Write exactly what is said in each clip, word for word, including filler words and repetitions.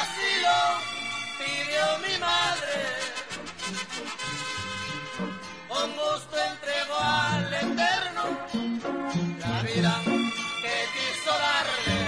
así lo pidió mi madre. Con gusto entregó al Eterno la vida que quiso darle.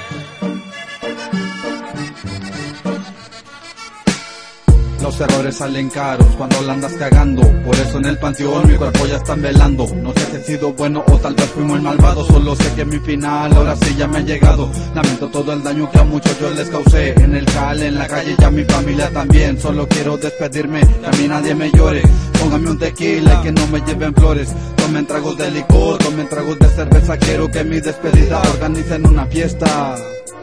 Los errores salen caros cuando la andas cagando. Por eso en el panteón mi cuerpo ya está velando. No sé si he sido bueno o tal vez fui muy malvado. Solo sé que mi final ahora sí ya me ha llegado. Lamento todo el daño que a muchos yo les causé. En el jale, en la calle y a mi familia también. Solo quiero despedirme, que a mí nadie me llore. Póngame un tequila y que no me lleven flores. Tomen tragos de licor, tomen tragos de cerveza. Quiero que mi despedida organicen una fiesta.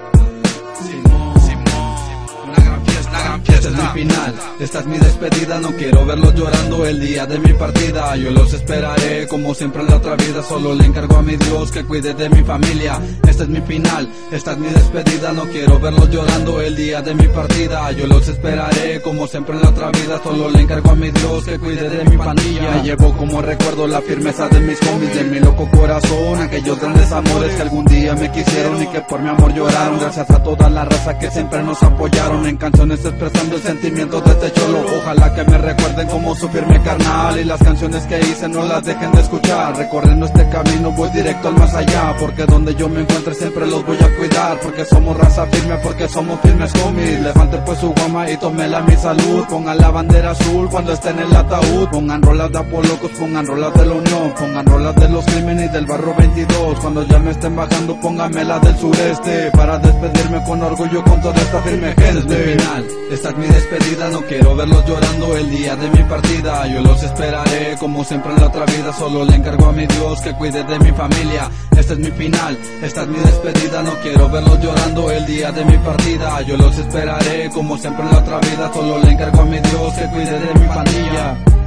Este es mi final, esta es mi despedida. No quiero verlos llorando el día de mi partida. Yo los esperaré como siempre en la otra vida. Solo le encargo a mi Dios que cuide de mi familia. Este es mi final, esta es mi despedida. No quiero verlos llorando el día de mi partida. Yo los esperaré como siempre en la otra vida. Solo le encargo a mi Dios que cuide de mi pandilla. Me llevo como recuerdo la firmeza de mis homies, de mi loco corazón, aquellos grandes amores que algún día me quisieron y que por mi amor lloraron. Gracias a toda la raza que siempre nos apoyaron en canciones expresando el sentimiento de este cholo. Ojalá que me recuerden como su firme carnal, y las canciones que hice no las dejen de escuchar. Recorriendo este camino voy directo al más allá, porque donde yo me encuentre siempre los voy a cuidar. Porque somos raza firme, porque somos firmes homies. Levante pues su goma y tómela mi salud. Pongan la bandera azul cuando esté en el ataúd. Pongan rolas de Apolocos, pongan rolas de la Unión, pongan rolas de los crímenes y del barrio veintidós. Cuando ya me estén bajando pónganme la del sureste, para despedirme con orgullo con toda esta firme gente. Este es mi final, esta es mi despedida. No quiero verlos llorando el día de mi partida. Yo los esperaré como siempre en la otra vida. Solo le encargo a mi Dios que cuide de mi familia. Este es mi final, esta es mi despedida. No quiero verlos llorando el día de mi partida. Yo los esperaré como siempre en la otra vida. Solo le encargo a mi Dios que cuide de mi familia.